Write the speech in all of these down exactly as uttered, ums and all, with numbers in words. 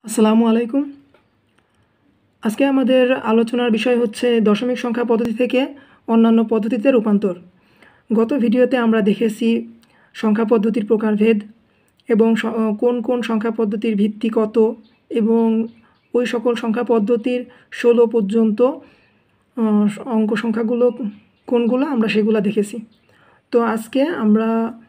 আসসালামু আলাইকুম। আজকে আমাদের আলোচনার বিষয় হচ্ছে দশমিক সংখ্যা পদ্ধতি থেকে অন্যান্য পদ্ধতিতে রূপান্তর। গত ভিডিওতে আমরা দেখেছি সংখ্যা পদ্ধতির প্রকারভেদ এবং কোন কোন সংখ্যা পদ্ধতির ভিত্তি কত এবং ওই সকল সংখ্যা পদ্ধতির ষোলো পর্যন্ত অঙ্ক সংখ্যাগুলো কোনগুলো আমরা সেগুলো দেখেছি। তো আজকে আমরা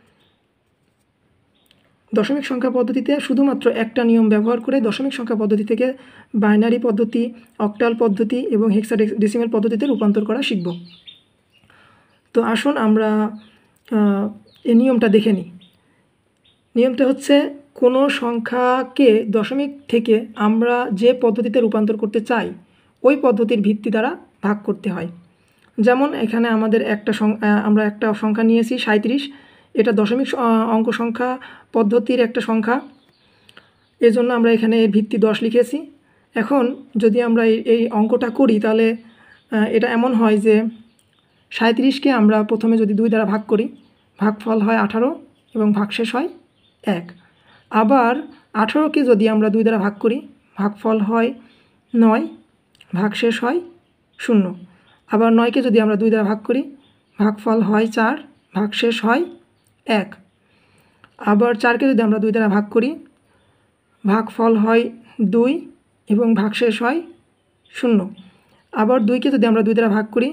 দশমিক সংখ্যা পদ্ধতিতে শুধুমাত্র একটা নিয়ম ব্যবহার করে দশমিক সংখ্যা পদ্ধতি থেকে বাইনারি পদ্ধতি, অক্টাল পদ্ধতি এবং হেক্সাডেসিমাল পদ্ধতিতে রূপান্তর করা শিখব। তো আসুন আমরা এই নিয়মটা দেখে নিই। নিয়মটা হচ্ছে কোনো সংখ্যাকে দশমিক থেকে আমরা যে পদ্ধতিতে রূপান্তর করতে চাই ওই পদ্ধতির ভিত্তি দ্বারা ভাগ করতে হয়। যেমন এখানে আমাদের একটা আমরা একটা সংখ্যা নিয়েছি সাঁইত্রিশ। এটা দশমিক অঙ্ক সংখ্যা পদ্ধতির একটা সংখ্যা, এজন্য আমরা এখানে ভিত্তি দশ লিখেছি। এখন যদি আমরা এই অঙ্কটা করি তাহলে এটা এমন হয় যে সাঁইত্রিশকে আমরা প্রথমে যদি দুই দ্বারা ভাগ করি, ভাগফল হয় আঠারো এবং ভাগশেষ হয় এক। আবার আঠারোকে যদি আমরা দুই দ্বারা ভাগ করি, ভাগফল হয় নয়, ভাগশেষ হয় শূন্য। আবার নয়কে যদি আমরা দুই দ্বারা ভাগ করি, ভাগফল হয় চার, ভাগশেষ হয় এক। আবার চারকে যদি আমরা দুই দ্বারা ভাগ করি, ভাগফল হয় দুই এবং ভাগশেষ হয় শূন্য। আবার দুইকে যদি আমরা দুই দ্বারা ভাগ করি,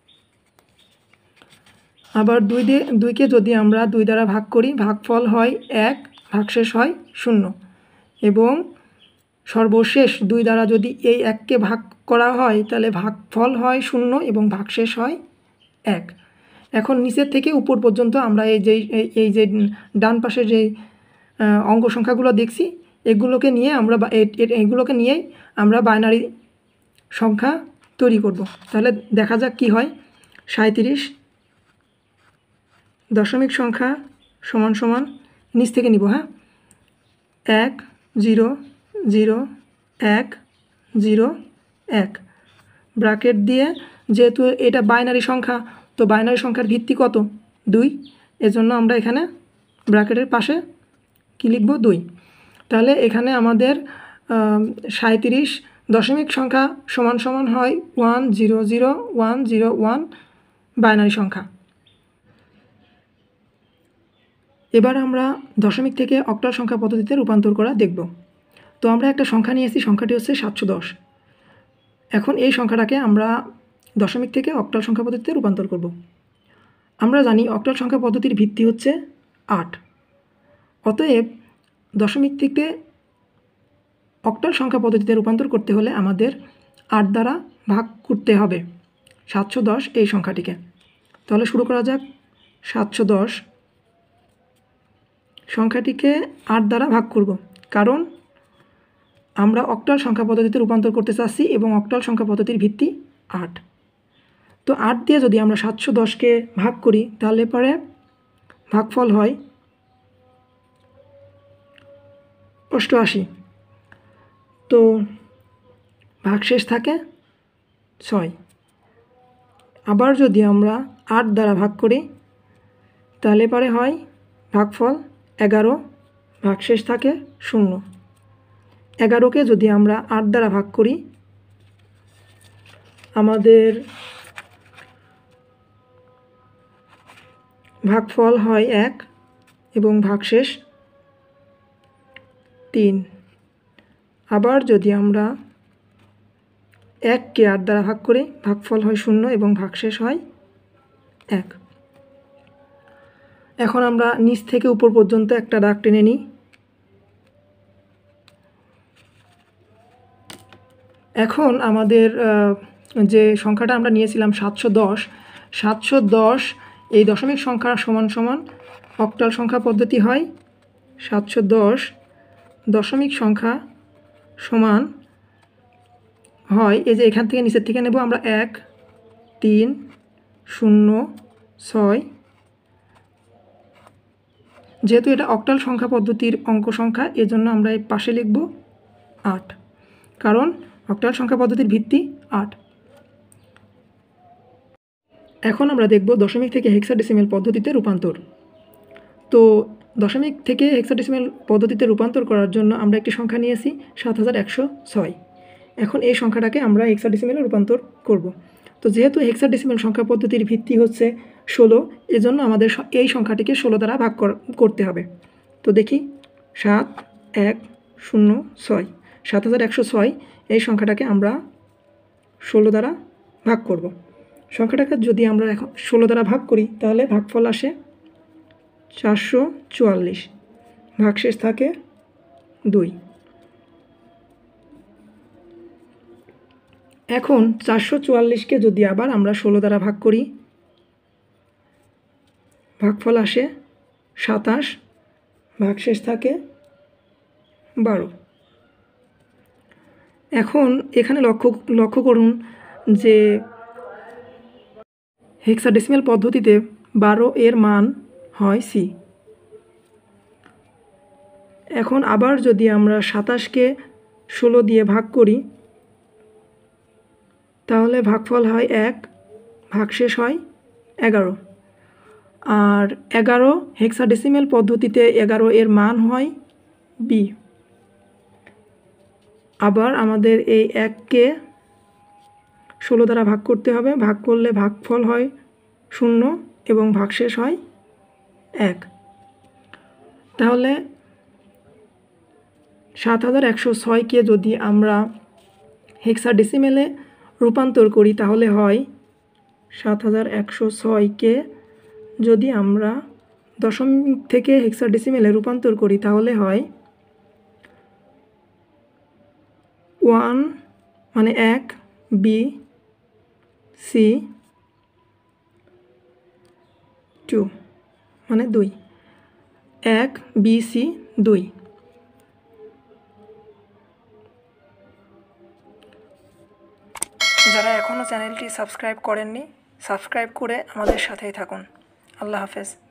আবার দুই দিয়ে দুইকে যদি আমরা দুই দ্বারা ভাগ করি, ভাগফল হয় এক, ভাগশেষ হয় শূন্য। এবং সর্বশেষ দুই দ্বারা যদি এই এককে ভাগ করা হয় তাহলে ভাগফল হয় শূন্য এবং ভাগশেষ হয় এক। এখন নিচের থেকে উপর পর্যন্ত আমরা এই যে এই যে ডান পাশের যে অঙ্ক সংখ্যাগুলো দেখছি এগুলোকে নিয়ে আমরা এগুলোকে নিয়েই আমরা বাইনারি সংখ্যা তৈরি করব। তাহলে দেখা যাক কি হয়। সাঁইত্রিশ দশমিক সংখ্যা সমান সমান নিচ থেকে নিব, হ্যাঁ, এক জিরো জিরো এক জিরো এক ব্র্যাকেট দিয়ে, যেহেতু এটা বাইনারি সংখ্যা তো বাইনারি সংখ্যার ভিত্তি কত? দুই। এজন্য আমরা এখানে ব্র্যাকেটের পাশে কী লিখব? দুই। তাহলে এখানে আমাদের সাঁইত্রিশ দশমিক সংখ্যা সমান সমান হয় one zero zero one zero one binary সংখ্যা। এবার আমরা দশমিক থেকে অক্টাল সংখ্যা পদ্ধতিতে রূপান্তর করা দেখব। তো আমরা একটা সংখ্যা নিয়েছি, সংখ্যাটি হচ্ছে সাতশো দশ। এখন এই সংখ্যাটাকে আমরা দশমিক থেকে অক্টাল সংখ্যা পদ্ধতিতে রূপান্তর করব। আমরা জানি অক্টাল সংখ্যা পদ্ধতির ভিত্তি হচ্ছে আট। অতএব দশমিক থেকে অক্টাল সংখ্যা পদ্ধতিতে রূপান্তর করতে হলে আমাদের আট দ্বারা ভাগ করতে হবে সাতশো দশ এই সংখ্যাটিকে। তাহলে শুরু করা যাক। সাতশো দশ সংখ্যাটিকে আট দ্বারা ভাগ করব, কারণ আমরা অক্টাল সংখ্যা পদ্ধতিতে রূপান্তর করতে চাচ্ছি এবং অক্টাল সংখ্যা পদ্ধতির ভিত্তি আট। তো আট দিয়ে যদি আমরা সাতশো দশকে ভাগ করি তাহলে পরে ভাগফল হয় অষ্টআশি। তো ভাগশেষ থাকে ছয়। আবার যদি আমরা আট দ্বারা ভাগ করি তাহলে পরে হয় ভাগফল এগারো, ভাগশেষ থাকে শূন্য। এগারোকে যদি আমরা আট দ্বারা ভাগ করি আমাদের ভাগফল হয় এক এবং ভাগশেষ তিন। আবার যদি আমরা এককে আট দ্বারা ভাগ করি, ভাগফল হয় শূন্য এবং ভাগশেষ হয় এক। এখন আমরা নিচ থেকে উপর পর্যন্ত একটা দাগ টেনে নিই। এখন আমাদের যে সংখ্যাটা আমরা নিয়েছিলাম সাতশো দশ, সাতশো দশ এই দশমিক সংখ্যা সমান সমান অক্টাল সংখ্যা পদ্ধতি হয়। সাতশো দশ দশমিক সংখ্যা সমান হয়, এই যে এখান থেকে নিচের থেকে নেব আমরা এক, তিন, শূন্য, ছয়। যেহেতু এটা অক্টাল সংখ্যা পদ্ধতির অঙ্ক সংখ্যা এজন্য আমরা এই পাশে লিখব আট, কারণ অক্টাল সংখ্যা পদ্ধতির ভিত্তি আট। এখন আমরা দেখব দশমিক থেকে হেক্সাডেসিমাল পদ্ধতিতে রূপান্তর। তো দশমিক থেকে হেক্সাডেসিমেল পদ্ধতিতে রূপান্তর করার জন্য আমরা একটি সংখ্যা নিয়েছি সাত হাজার একশো ছয়। এখন এই সংখ্যাটাকে আমরা হেক্সাডেসিমেলে রূপান্তর করব। তো যেহেতু হেক্সাডেসিমেল সংখ্যা পদ্ধতির ভিত্তি হচ্ছে ষোলো, এজন্য আমাদের এই সংখ্যাটিকে ষোলো দ্বারা ভাগ করতে হবে। তো দেখি, সাত এক শূন্য ছয়, সাত হাজার একশো ছয় এই সংখ্যাটাকে আমরা ষোলো দ্বারা ভাগ করব। সংখ্যাটাকে যদি আমরা এখন ষোলো দ্বারা ভাগ করি তাহলে ভাগফল আসে চারশো চুয়াল্লিশ, ভাগশেষ থাকে দুই। এখন চারশো চুয়াল্লিশকে যদি আবার আমরা ষোলো দ্বারা ভাগ করি, ভাগফল আসে সাতাশ, ভাগশেষ থাকে বারো। এখন এখানে লক্ষ্য লক্ষ্য করুন যে হেক্সাডেসিমেল পদ্ধতিতে বারো এর মান হয় সি। এখন আবার যদি আমরা সাতাশকে ষোলো দিয়ে ভাগ করি তাহলে ভাগফল হয় এক, ভাগশেষ হয় এগারো। আর এগারো হেক্সাডেসিমেল পদ্ধতিতে এগারো এর মান হয় বি। আবার আমাদের এই এককে ষোলো দ্বারা ভাগ করতে হবে, ভাগ করলে ভাগফল হয় শূন্য এবং ভাগশেষ হয় এক। তাহলে সাত হাজার একশো ছয়কে যদি আমরা হেক্সাডেসিমেলে রূপান্তর করি তাহলে হয় সাত হাজার একশো ছয়কে যদি আমরা দশমিক থেকে হেক্সাডেসিমেলে রূপান্তর করি তাহলে হয় ওয়ান মানে এক, বি সি টু মানে দুই, এক বি সি দুই। যারা এখনও চ্যানেলটি সাবস্ক্রাইব করেননি, সাবস্ক্রাইব করে আমাদের সাথেই থাকুন। আল্লাহ হাফেজ।